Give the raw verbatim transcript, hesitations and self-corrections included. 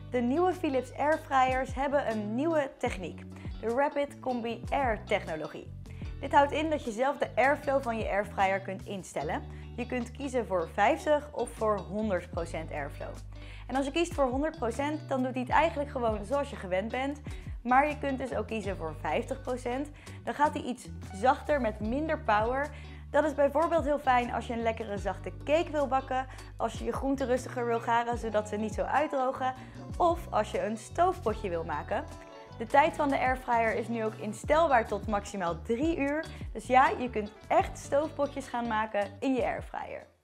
De nieuwe Philips Airfryers hebben een nieuwe techniek, de Rapid Combi Air technologie. Dit houdt in dat je zelf de airflow van je airfryer kunt instellen. Je kunt kiezen voor vijftig of voor honderd procent airflow. En als je kiest voor honderd procent, dan doet hij het eigenlijk gewoon zoals je gewend bent. Maar je kunt dus ook kiezen voor vijftig procent. Dan gaat hij iets zachter met minder power. Dat is bijvoorbeeld heel fijn als je een lekkere zachte cake wil bakken, als je je groenten rustiger wil garen zodat ze niet zo uitdrogen, of als je een stoofpotje wil maken. De tijd van de airfryer is nu ook instelbaar tot maximaal drie uur. Dus ja, je kunt echt stoofpotjes gaan maken in je airfryer.